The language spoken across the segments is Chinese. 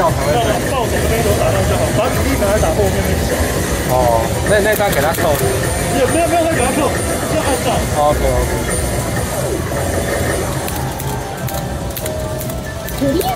效才会对。 爆手那边有打到就好，把体力拿来打后面那个小。 哦，那张给他扣的。 没有再给他扣，要按照。 OK。 クリア。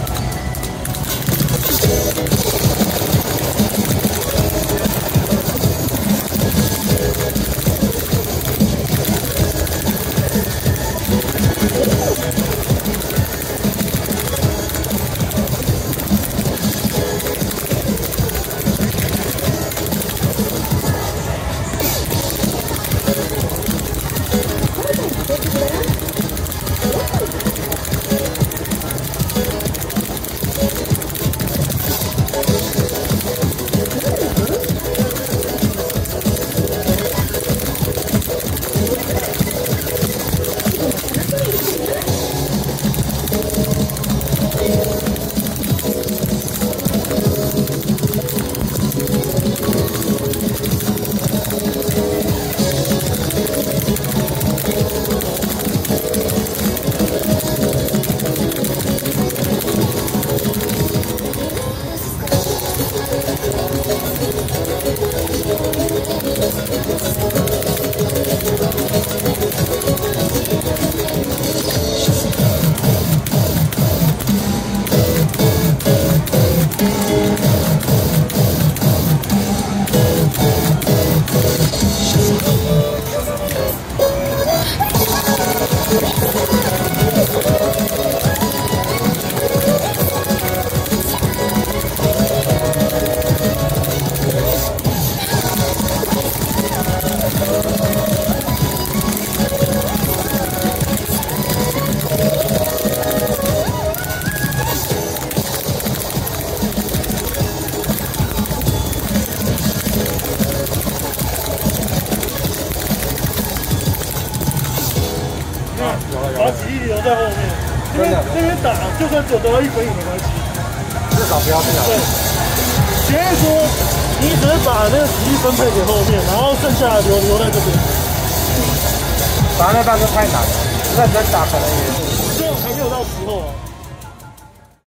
把体力留在后面，这边打，就算只有得到1分也没关系， 至少不要这样。 对，前面说你只是把那个体力分配给后面，然后剩下的留在这边。 打那弹就太难了，认真打可能也。 这种还没有到时候啊。